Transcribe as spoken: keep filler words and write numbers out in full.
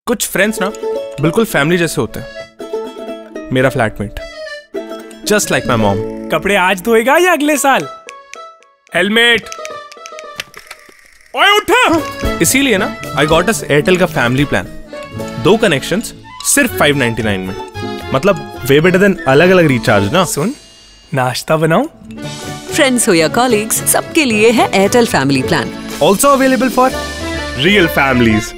कुछ फ्रेंड्स ना बिल्कुल फैमिली जैसे होते हैं। मेरा flatmate just like my mom. कपड़े आज धोएगा या अगले साल? हेलमेट। ओए उठा। इसीलिए ना आई गॉट अस एयरटेल का फैमिली प्लान। दो कनेक्शंस सिर्फ फाइव नाइन्टी नाइन में, मतलब वे बेटर देन अलग अलग रिचार्ज ना। सुन, नाश्ता बनाऊं? फ्रेंड्स हो या कॉलीग्स, सबके लिए है Airtel family plan. Also available for real families.